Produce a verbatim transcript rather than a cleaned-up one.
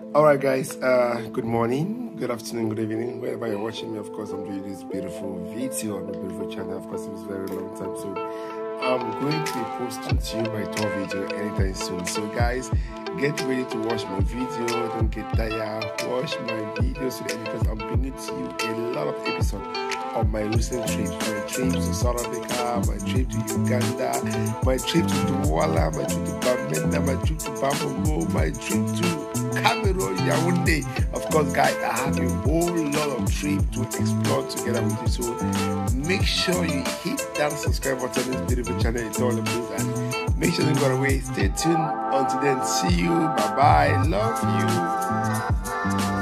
All right, guys. Uh, good morning, good afternoon, good evening, wherever you're watching me. Of course, I'm doing this beautiful video on my beautiful channel. Of course, it's a very long time, so I'm going to be posting to you my tour video anytime soon. So, guys, get ready to watch my video. Don't get tired. Watch my video so that because I'm bringing to you a lot of episodes on my recent trips, my trips to South Africa, my trip to Uganda, my trip to Douala, my trip to Bamenda, my trip to Bamako, my trip to Cameroon, Yaoundé. Of course, guys, I have a whole lot of trips to explore together with you. So make sure you hit that subscribe button on this beautiful channel. It's all the place, and make sure you don't go away. Stay tuned. Until then, see you. Bye bye. Love you.